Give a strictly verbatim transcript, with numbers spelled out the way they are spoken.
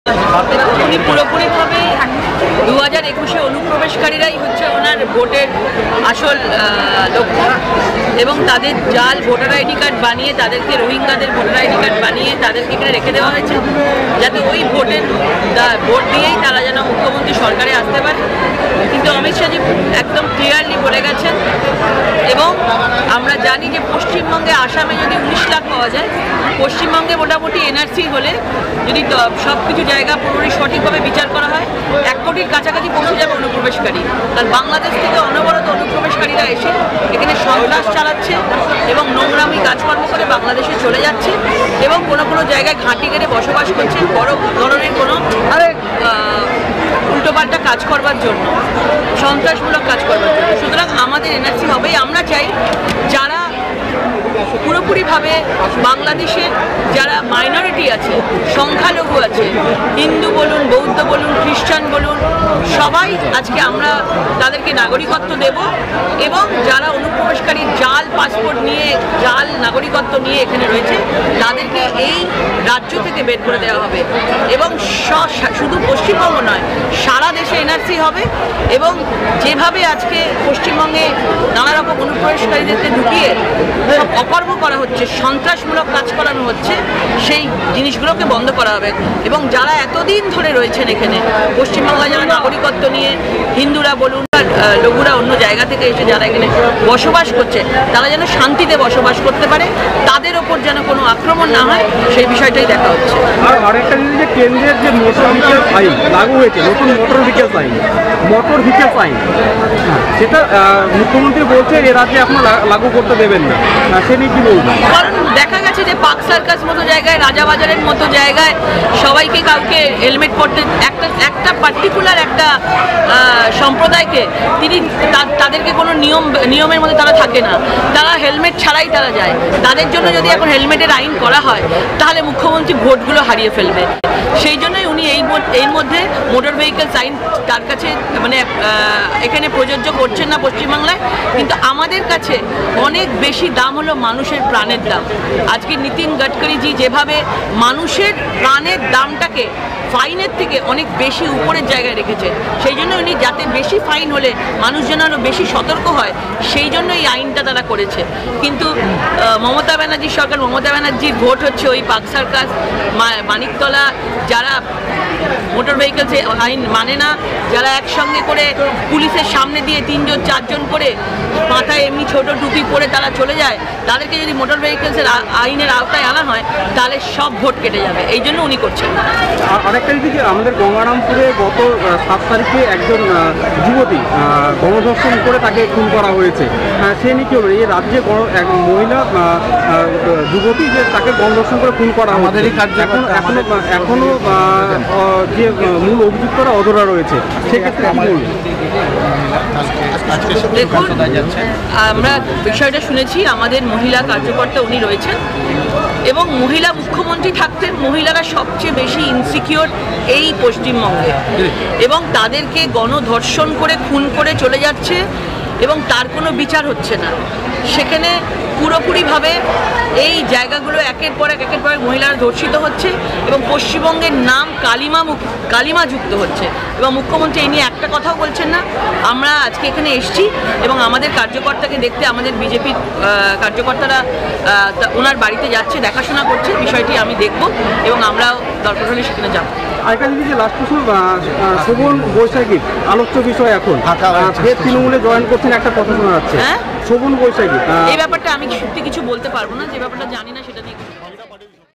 উনি পুরোপুরিভাবে দু হাজার একুশে অনুপ্রবেশকারীরাই হচ্ছে ওনার ভোটের আসল লক্ষ্য এবং তাদের জাল ভোটার আইডি কার্ড বানিয়ে তাদেরকে রোহিঙ্গাদের ভোটার আইডি কার্ড বানিয়ে তাদেরকে এখানে রেখে দেওয়া হয়েছে যাতে ওই ভোটের ভোট দিয়েই তারা যেন মুখ্যমন্ত্রী সরকারে আসতে পারে। কিন্তু অমিত শাহজি একদম ক্লিয়ারলি বলে গেছেন এবং আমরা জানি যে পশ্চিমবঙ্গে আসামে যদি উনিশ লাখ পাওয়া যায়, পশ্চিমবঙ্গে মোটামুটি এনআরসি হলে যদি সব কিছু জায়গা পুরোপুরি সঠিকভাবে বিচার করা হয় এক কোটির কাছাকাছি পৌঁছে যাবে অনুপ্রবেশকারী। কারণ বাংলাদেশ থেকে অনবরত অনুপ্রবেশকারীরা এসে এখানে সন্ত্রাস চালাচ্ছে এবং নোংরামি কাজকর্ম করে বাংলাদেশে চলে যাচ্ছে এবং কোনো কোনো জায়গায় ঘাঁটি গেড়ে বসবাস করছে বড় ধরনের কোনো উল্টোপাল্টা কাজ করবার জন্য, সন্ত্রাসমূলক কাজ করবার জন্য। সুতরাং আমাদের এনআরসি হবেই। আমরা চাই যারা পুরোপুরিভাবে বাংলাদেশের যারা মাইনরিটি আছে, সংখ্যালঘু আছে, হিন্দু বলুন, বৌদ্ধ বলুন, খ্রিস্টান বলুন, সবাই আজকে আমরা তাদেরকে নাগরিকত্ব দেব এবং যারা অনুপ্রবেশকারী জাল পাসপোর্ট নিয়ে জাল নাগরিকত্ব নিয়ে এখানে রয়েছে তাদেরকে এই রাজ্য থেকে বের করে দেওয়া হবে এবং শুধু পশ্চিমবঙ্গ নয় সারা দেশে এনআরসি হবে এবং যেভাবে আজকে পশ্চিমবঙ্গে নানা রকম অনুপ্রবেশকারীদেরকে ঢুকিয়ে সব অকর্ম করা হচ্ছে, সন্ত্রাসমূলক কাজ করানো হচ্ছে, সেই জিনিসগুলোকে বন্ধ করা হবে এবং যারা এতদিন ধরে রয়েছেন এখানে পশ্চিমবাংলায় যারা নাগরিকত্ব নিয়ে হিন্দুরা বলুন লঘুরা অন্য জায়গা থেকে এসে যারা এখানে বসবাস করছে তারা যেন শান্তিতে বসবাস করতে পারে, তাদের ওপর যেন কোনো আক্রমণ না হয় সেই বিষয়টাই দেখা হচ্ছে। আর আরেকটা জিনিস যে কেন্দ্রের যে মোটর ভেহিকেল আইন লাগু হয়েছে, নতুন মোটর ভেহিকেল আইন মোটর ভেহিকেল আইন সেটা মুখ্যমন্ত্রী বলছে এ রাজ্যে এখনো লাগু করতে দেবেন না, সে নিয়ে কি বলবেন? কারণ দেখা গেছে যে পার্ক সার্কাস মতো জায়গায়, রাজাবাজারের মতো জায়গায় সবাইকে কাউকে হেলমেট পরতে একটা একটা পার্টিকুলার একটা সম্প্রদায়কে তিনি তাদেরকে কোনো নিয়ম নিয়মের মধ্যে তারা থাকে না, তারা হেলমেট ছাড়াই তারা যায়। তাদের জন্য যদি এখন হেলমেটের আইন করা হয় তাহলে মুখ্যমন্ত্রী ভোটগুলো হারিয়ে ফেলবে। সেই জন্যই উনি এই এর মধ্যে মোটর ভেহিকেলস আইন তার কাছে মানে এখানে প্রযোজ্য করছেন না পশ্চিমবাংলায়। কিন্তু আমাদের কাছে অনেক বেশি দাম হলো মানুষের প্রাণের দাম। আজকে নীতিন গডকরিজি যেভাবে মানুষের প্রাণের দামটাকে ফাইনের থেকে অনেক বেশি উপরের জায়গায় রেখেছে, সেই জন্য উনি যাতে বেশি ফাইন হলে মানুষ যেন আরও বেশি সতর্ক হয় সেই জন্য এই আইনটা তারা করেছে। কিন্তু মমতা ব্যানার্জির সরকার, মমতা ব্যানার্জির ভোট হচ্ছে ওই পার্ক সার্কাস, মানিকতলা, যারা মোটর ভেহিকেলস আইন মানে না, যারা একসঙ্গে করে পুলিশের সামনে দিয়ে তিনজন চারজন করে মাথায় এমনি ছোট টুপি পরে তারা চলে যায়, তাদেরকে যদি মোটর ভেহিকেলসের আইনের আওতায় আনা হয় তাহলে সব ভোট কেটে যাবে। এই জন্য উনি করছেন। আরেকটা দিকে আমাদের গঙ্গারামপুরে গত সাত তারিখে একজন যুবতী গণধর্ষণ করে তাকে খুন করা হয়েছে, সে নিয়ে কি হলো? এই রাজ্যে এক মহিলা যুবতী যে তাকে গণধর্ষণ করে খুন করা আমাদের এখন এখনো এখনো যে মূল অভিযুক্তরা অধরা রয়েছে, সেক্ষেত্রে কি বলবেন? দেখুন, আমরা বিষয়টা শুনেছি, আমাদের মহিলা কার্যকর্তা উনি রয়েছেন এবং মহিলা মুখ্যমন্ত্রী থাকতেন। মহিলারা সবচেয়ে বেশি ইনসিকিউর এই পশ্চিমবঙ্গে এবং তাদেরকে গণধর্ষণ করে খুন করে চলে যাচ্ছে এবং তার কোনো বিচার হচ্ছে না। সেখানে পুরোপুরিভাবে এই জায়গাগুলো একের পর এক একের পর এক মহিলারা ধর্ষিত হচ্ছে এবং পশ্চিমবঙ্গের নাম কালিমা কালিমা যুক্ত হচ্ছে এবং মুখ্যমন্ত্রী এই নিয়ে একটা কথাও বলছেন না। আমরা আজকে এখানে এসেছি এবং আমাদের কার্যকর্তাকে দেখতে আমাদের বিজেপির কার্যকর্তারা ওনার বাড়িতে যাচ্ছে, দেখাশোনা করছে, বিষয়টি আমি দেখব এবং আমরাও দরকার হলে সেখানে যাব। আরেকটা জিনিস যে লাস্ট প্রশ্ন, শোভন বৈশাখীর আলোচ্য বিষয় এখন ফের তৃণমূলে জয়েন করছেন একটা কথা শোনা যাচ্ছে। হ্যাঁ, শোভন বৈশাখী, এই ব্যাপারটা আমি সত্যি কিছু বলতে পারবো না, যে ব্যাপারটা জানি না সেটা নিয়ে